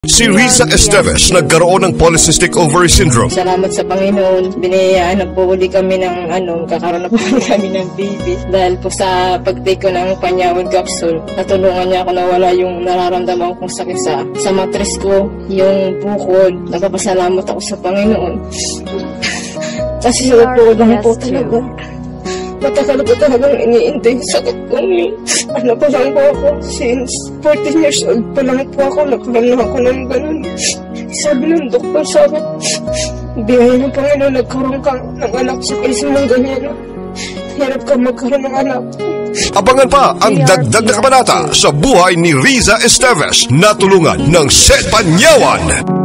Si Riza Esteves nagkaroon ng polycystic ovary syndrome. Salamat sa Panginoon, binayaan na po uli kami ng kakaroon na po kami ng baby. Dahil po sa pag-take ko ng Panyawan capsule, natulungan niya ako na wala yung nararamdaman kong sakit sa mattress ko, yung bukod. Nagpapasalamat ako sa Panginoon. Kasi sa po lang po talaga. Matagal po talagang iniintay sakit ko yun. Pa lang po ako, since 14 years old pa lang po ako, nagkaroon na ako ng ganun. Sabi ng doktor sa akin, biyaya ng Panginoon, nagkaroon ka ng anak sa kaisa ng ganyan. Hirap ka magkaroon ng anak. Abangan pa ang dagdag na kabanata sa buhay ni Riza Esteves na tulungan ng Set Panyawan.